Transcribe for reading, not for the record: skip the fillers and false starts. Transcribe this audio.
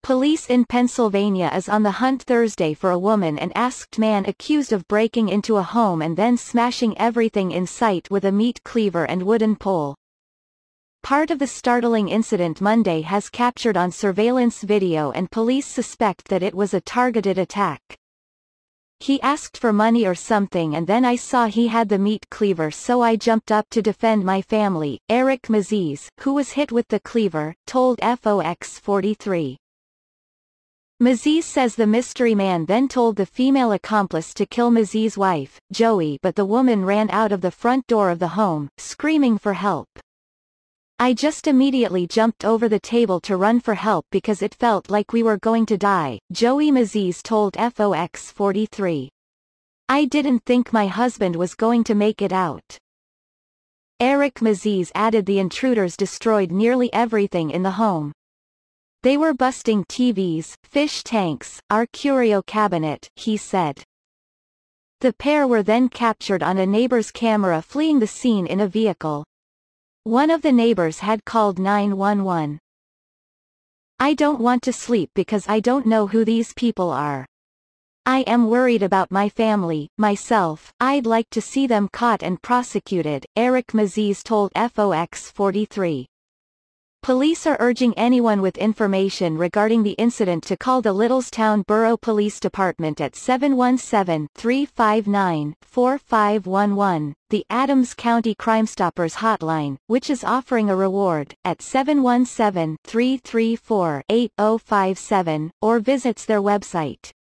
Police in Pennsylvania is on the hunt Thursday for a woman and masked man accused of breaking into a home and then smashing everything in sight with a meat cleaver and wooden pole. Part of the startling incident Monday has captured on surveillance video, and police suspect that it was a targeted attack. "He asked for money or something and then I saw he had the meat cleaver, so I jumped up to defend my family," Aric Maczis, who was hit with the cleaver, told Fox 43. Maczis says the mystery man then told the female accomplice to kill Maczis' wife, Joey, but the woman ran out of the front door of the home, screaming for help. "I just immediately jumped over the table to run for help because it felt like we were going to die," Joey Maczis told Fox 43. "I didn't think my husband was going to make it out." Aric Maczis added the intruders destroyed nearly everything in the home. "They were busting TVs, fish tanks, our curio cabinet," he said. The pair were then captured on a neighbor's camera fleeing the scene in a vehicle. One of the neighbors had called 911. "I don't want to sleep because I don't know who these people are. I am worried about my family, myself. I'd like to see them caught and prosecuted," Aric Maczis told Fox 43. Police are urging anyone with information regarding the incident to call the Littlestown Borough Police Department at 717-359-4511, the Adams County Crimestoppers hotline, which is offering a reward, at 717-334-8057, or visits their website.